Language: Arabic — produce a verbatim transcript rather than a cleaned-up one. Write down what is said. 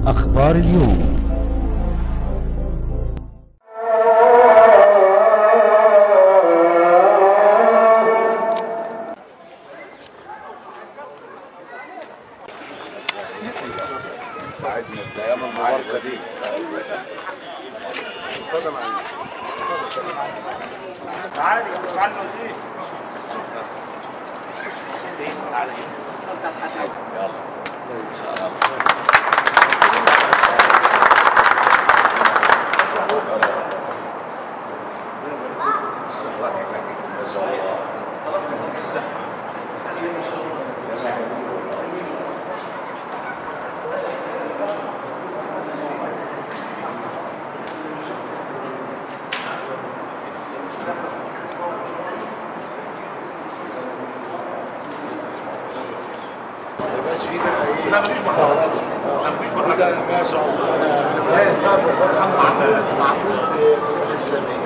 أخبار اليوم. الايام المباركه دي تعالي يا معلم وزير. زين تعالي يلا ان شاء الله. ما شاء الله. بس في بقى ايه؟ لا مفيش محاضرات. مفيش محاضرات. ما شاء الله. الحمد لله. معقول بالاسلاميه.